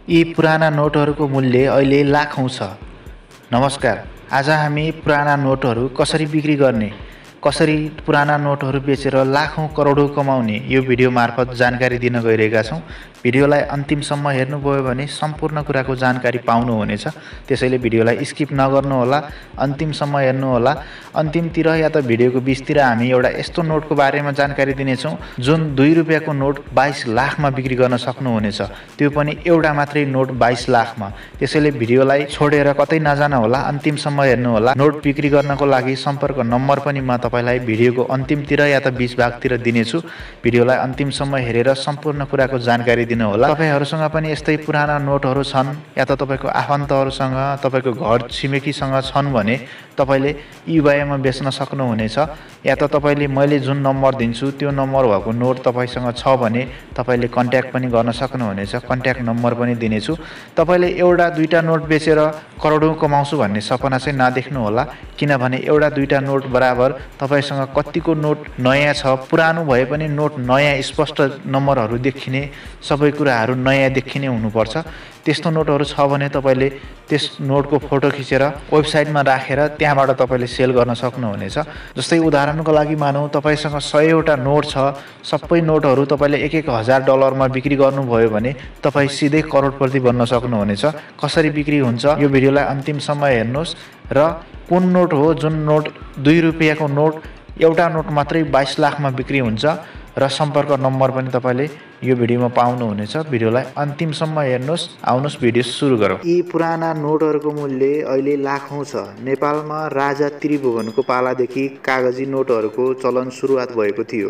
यी पुराना नोटहरूको मूल्य अहिले लाखौँ छ। नमस्कार, आज हामी पुराना नोटहरू कसरी बिक्री गर्ने, कसरी पुराना नोटहरू बेचेर लाखौँ करोडौँ कमाउने यो भिडियो मार्फत जानकारी दिन गइरहेका छौँ। भिडियोलाई अन्तिमसम्म हेर्नुभयो भने सम्पूर्ण कुराको जानकारी पाउनुहुनेछ। त्यसैले भिडियोलाई स्किप नगर्नुहोला, अन्तिमसम्म हेर्नुहोला। अन्तिमतिर या त भिडियोको बिचतिर हामी एउटा यस्तो नोटको बारेमा जानकारी दिनेछौँ जुन 2 रुपियाँको नोट 22 लाखमा बिक्री गर्न सक्नुहुनेछ, त्यो पनि एउटा मात्रै नोट 22 लाखमा। त्यसैले भिडियोलाई छोडेर कतै नजानुहोला, अन्तिमसम्म हेर्नुहोला। नोट बिक्री गर्नको लागि सम्पर्क नम्बर पनि म तपाईलाई भिडियोको अन्तिमतिर या त बीच भागतिर दिनेछु। भिडियोलाई अन्तिमसम्म हेरेर सम्पूर्ण कुराको जानकारी दिनुहोला। तपाईहरुसँग पनि यस्तै पुराना नोटहरू छन् या त तपाईको आफन्तहरुसँग, तपाईको घर छिमेकीसँग छन् भने तपाईले eBay-मा बेच्न सक्नुहुनेछ। या त तपाईले मैले जुन नम्बर दिन्छु त्यो नम्बर भएको नोट तपाईसँग छ भने तपाईले कन्ट्याक्ट पनि गर्न सक्नुहुनेछ। कन्ट्याक्ट नम्बर पनि दिनेछु। तपाईले एउटा दुईटा नोट बेचेर करोडौं कमाउँछु भन्ने सपना चाहिँ नदेख्नु होला, किनभने एउटा दुईटा नोट बराबर तपाईसँग कतिको नोट नयाँ छ। पुरानो भए पनि नोट नयाँ स्पष्ट नम्बरहरू देखिने, सबै कुराहरू नयाँ देखिने हुनुपर्छ। त्यस्तो नोटहरू छ भने तपाईले त्यस नोटको फोटो खिचेर वेबसाइटमा राखेर त्यहाँबाट तपाईले सेल गर्न सक्नुहुनेछ। जस्तै उदाहरणको लागि मानौं तपाईसँग 100 वटा नोट छ, सबै नोटहरू तपाईले $1,000 मा बिक्री गर्नुभयो भने तपाई सिधै करोडपति बन्न सक्नुहुनेछ। कसरी बिक्री हुन्छ यो भिडियोलाई अन्तिमसम्म हेर्नुस् र कुन नोट हो जुन नोट 2 रुपियाँको नोट एउटा नोट मात्रै 22 लाखमा बिक्री हुन्छ र सम्पर्क नम्बर पनि तपाईले यो भिडियोमा पाउनुहुनेछ। भिडियोलाई अन्तिमसम्म हेर्नुस्। आउनुस् भिडियो सुरु गरौँ। यी पुराना नोटहरूको मूल्य अहिले लाखौँ छ। नेपालमा राजा त्रिभुवनको पालादेखि कागजी नोटहरूको चलन सुरुवात भएको थियो।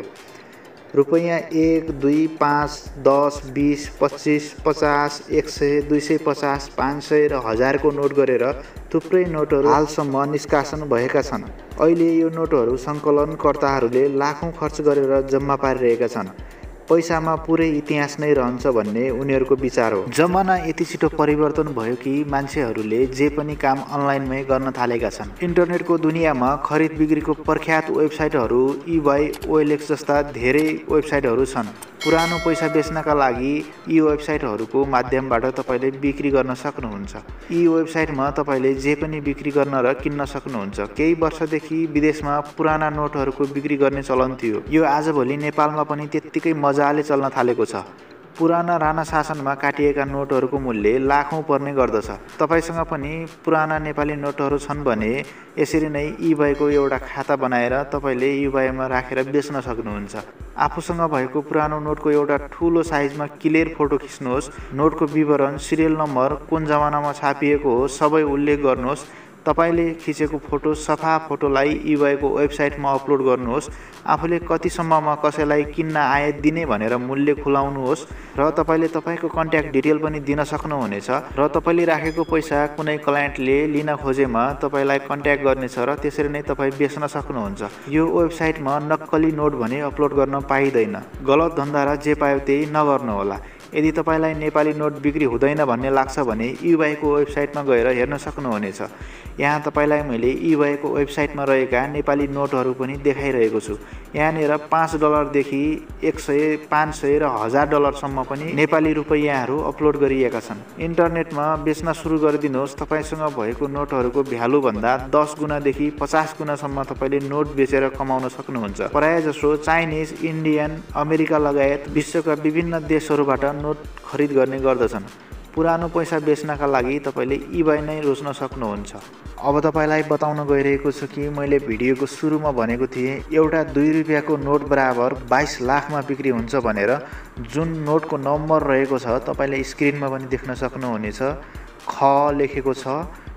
रुपैयाँ 1, 2, 5, 10, 20, 25, 50, 100, 250, 500 र 1000 को नोट गरेर थुप्रै नोटहरू हालसम्म निष्कासन भएका छन्। अहिले यो नोटहरू सङ्कलनकर्ताहरूले लाखौँ खर्च गरेर जम्मा पारिरहेका छन्। पैसामा पुरै इतिहास नै रहन्छ भन्ने उनीहरूको विचार हो। जमाना यति छिटो परिवर्तन भयो कि मान्छेहरूले जे पनि काम अनलाइनमै गर्न थालेका छन्। इन्टरनेटको दुनियाँमा खरिद बिक्रीको प्रख्यात वेबसाइटहरू eBay, OLX जस्ता धेरै वेबसाइटहरू छन्। पुरानो पैसा बेच्नका लागि यी वेबसाइटहरूको माध्यमबाट तपाईले बिक्री गर्न सक्नुहुन्छ। यी वेबसाइटमा तपाईले जे पनि बिक्री गर्न र किन्न सक्नुहुन्छ। केही वर्षदेखि विदेशमा पुराना नोटहरूको बिक्री गर्ने चलन थियो। यो आजभोलि नेपालमा पनि त्यत्तिकै मजाले चल्न थालेको छ। पुराना राणा शासनमा काटिएका नोटहरूको मूल्य लाखौँ पर्ने गर्दछ। तपाईसँग पनि पुराना नेपाली नोटहरू छन् भने यसरी नै eBay-को एउटा खाता बनाएर तपाईले eBay-मा राखेर बेच्न सक्नुहुन्छ। आफूसँग भएको पुरानो नोटको एउटा ठूलो साइजमा क्लियर फोटो खिच्नुहोस्। नोटको विवरण, सिरियल नम्बर, कुन जमानामा छापिएको हो सबै उल्लेख गर्नुहोस्। तपाईले खिचेको फोटो सफा फोटोलाई eBay-को वेबसाइटमा अपलोड गर्नुहोस्। आफूले कतिसम्ममा कसैलाई किन्न आए दिने भनेर मूल्य खुलाउनुहोस् र तपाईले तपाईको कन्ट्याक्ट डिटेल पनि दिन सक्नुहुनेछ र तपाईले राखेको पैसा कुनै क्लायन्टले लिन खोजेमा तपाईलाई कन्ट्याक्ट गर्नेछ र त्यसरी नै तपाई बेच्न सक्नुहुन्छ। यो वेबसाइटमा नक्कली नोट भने अपलोड गर्न पाइदैन। गलत धन्दा र जे पायो त्यही नगर्नुहोला। यदि तपाईलाई नेपाली नोट बिक्री हुँदैन भन्ने लाग्छ भने eBay-को वेबसाइटमा गएर हेर्न सक्नुहुनेछ। यहाँ तपाईलाई मैले eBay-को वेबसाइटमा रहेका नेपाली नोटहरू पनि देखाइरहेको छु। यहाँनिर $5 देखि 100, 500 र $1000 सम्म पनि नेपाली रुपैयाँहरू अपलोड गरिएका छन्। इन्टरनेटमा बेच्न सुरु गरिदिनुहोस्। तपाईसँग भएको नोटहरूको भ्यालु भन्दा 10 गुणादेखि 50 गुणासम्म तपाईले नोट बेचेर कमाउन सक्नुहुन्छ। प्रायजसो चाइनिज, इन्डियन, अमेरिका लगायत विश्वका विभिन्न देशहरूबाट नोट खरिद गर्ने गर्दछन्। पुरानो पैसा बेच्नका लागि तपाईले eBay नै रोज्न सक्नुहुन्छ। अब तपाईलाई बताउन गइरहेको छु कि मैले भिडियोको सुरुमा भनेको थिएँ एउटा 2 रुपियाँको नोट बराबर 22 लाखमा बिक्री हुन्छ भनेर। जुन नोटको नम्बर रहेको छ तपाईले स्क्रिनमा पनि देख्न सक्नुहुनेछ। ख लेखेको छ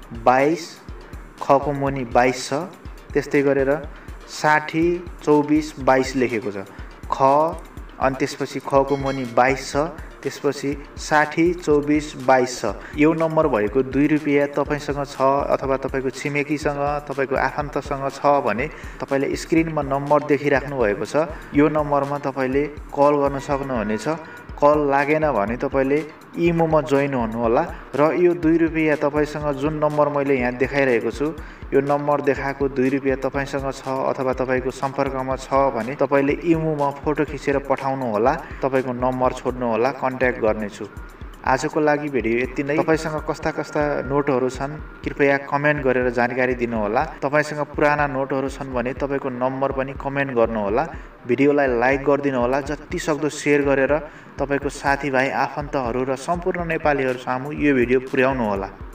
22, खको मुनि 22 छ। त्यस्तै गरेर 60, 24, 22 लेखेको छ। ख अनि त्यसपछि खको मुनि 22 छ। त्यसपछि 60, 24, 22 छ। यो नम्बर भएको 2 रुपियाँ तपाईसँग छ अथवा तपाईको छिमेकीसँग, तपाईको आफन्तसँग छ भने तपाईले स्क्रिनमा नम्बर देखिराख्नु भएको छ। यो नम्बरमा तपाईले कल गर्न सक्नुहुनेछ। कल लागेन भने तपाईले इमोमा जोइन हुनु होला र यो 2 रुपियाँ तपाईसँग जुन नम्बर मैले यहाँ देखाइरहेको छु यो नम्बर देखाएको 2 रुपियाँ तपाईसँग छ अथवा तपाईको सम्पर्कमा छ भने तपाईले इमोमा फोटो खिचेर पठाउनु होला। तपाईको नम्बर छोड्नु होला, कन्ट्याक्ट गर्नेछु। आजको लागि भिडियो यति नै। तपाईसँग कस्ता कस्ता नोटहरू छन् कृपया कमेन्ट गरेर जानकारी दिनुहोला। तपाईसँग पुराना नोटहरू छन् भने तपाईको नम्बर पनि कमेन्ट गर्नुहोला। भिडियोलाई लाइक गरिदिनु होला। जति सक्दो शेयर गरेर तपाईको साथीभाइ आफन्तहरू र सम्पूर्ण नेपालीहरू सामु यो भिडियो पुर्याउनु होला।